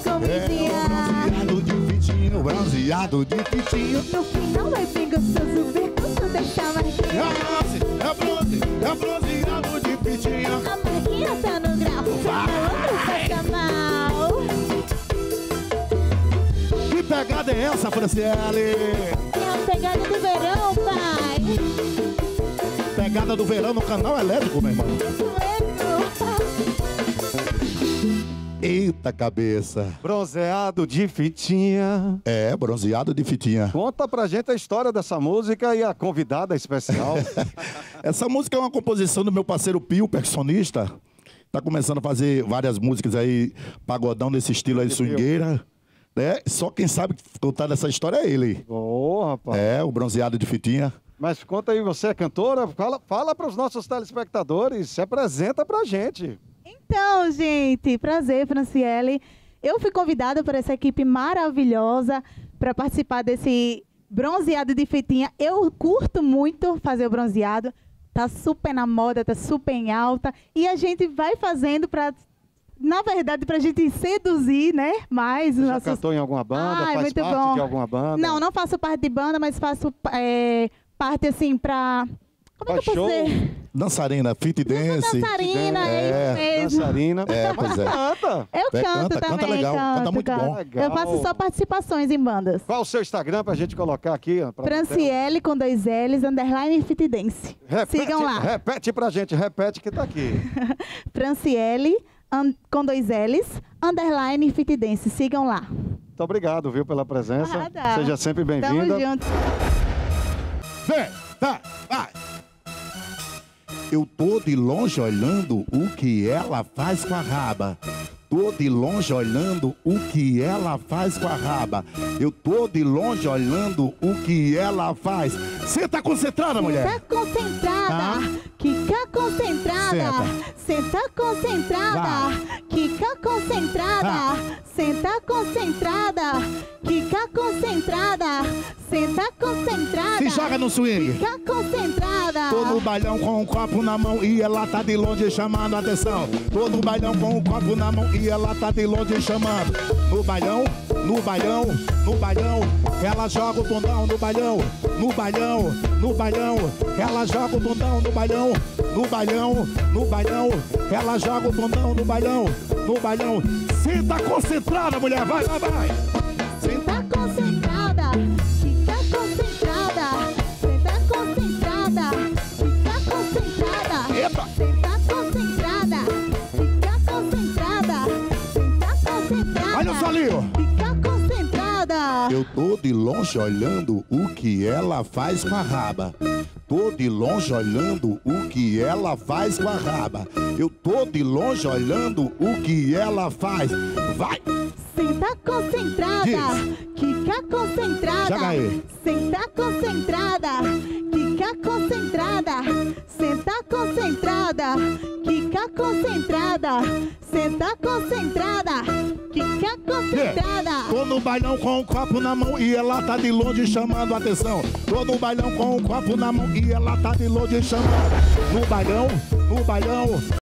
bronzeado de fitinho, bronzeado de fitinho. No final é bem gostoso ver quando deixa a marquinha. É bronzeado de fitinho. A marquinha tá no grau, outro passa mal. Que pegada é essa, Franciele? É a pegada do verão, pai. Pegada do verão no canal elétrico, meu irmão. Eita cabeça. Bronzeado de fitinha. É, bronzeado de fitinha. Conta pra gente a história dessa música e a convidada especial. Essa música é uma composição do meu parceiro Pio, percussionista. Tá começando a fazer várias músicas aí, pagodão nesse estilo aí, swingueira. Né? Só quem sabe contar dessa história é ele. Ô, rapaz. É, o bronzeado de fitinha. Mas conta aí, você é cantora? Fala para os nossos telespectadores, se apresenta pra gente. Então, gente, prazer, Franciele. Eu fui convidada por essa equipe maravilhosa para participar desse bronzeado de fitinha. Eu curto muito fazer o bronzeado. Tá super na moda, tá super em alta. E a gente vai fazendo para, na verdade, pra gente seduzir, né? Mais Você os já nossos... cantou em alguma banda? Ai, Faz muito parte bom. de alguma banda? Não faço parte de banda, mas faço parte, assim, pra... Como é que eu posso dizer? Dançarina, fit dance. Dançarina, é isso mesmo. Dançarina. É, pois é. Canta. Eu canto também, canta legal, canta muito bom. Legal. Eu faço só participações em bandas. Qual o seu Instagram pra gente colocar aqui? Ó, pra Franciele com 2 L's, _ fit dance. Sigam lá. Repete pra gente, repete que tá aqui. Franciele com 2 L's, _ fit dance. Sigam lá. Muito obrigado, viu, pela presença. Nada. Seja sempre Tamo bem-vinda. junto. Vem, vai. Eu tô de longe olhando o que ela faz com a raba. Tô de longe olhando o que ela faz com a raba. Eu tô de longe olhando o que ela faz. Você tá concentrada, mulher? Senta concentrada, quica concentrada. Senta concentrada, quica concentrada. Senta concentrada, quica concentrada. Senta concentrada. Se joga no swing. Fica concentrada. Tô no bailão com um copo na mão e ela tá de longe chamando a atenção. Tô no bailão com um copo na mão e ela tá de longe chamando. No bailão, no bailão, no bailão. Ela joga o bundão no bailão. No bailão, no bailão. Ela joga o bundão no bailão. No bailão, no bailão. Ela joga o bundão no bailão. No bailão. Senta concentrada, mulher. Vai. Senta concentrada. Fica concentrada. Senta concentrada. Fica concentrada. Epa. Senta concentrada. Fica concentrada. Senta concentrada. Olha o solinho. Fica concentrada. Eu tô de longe olhando o que ela faz com a raba. Tô de longe olhando o que ela faz com a raba. Eu tô de longe olhando o que ela faz. Vai! Senta concentrada, fica concentrada. Joga aí. Senta concentrada, fica concentrada. Senta concentrada, fica concentrada. Senta concentrada, fica concentrada. Tô no bailão com um copo na mão e ela tá de longe chamando a atenção. Tô no bailão com um copo na mão e ela tá de longe chamando. No bailão,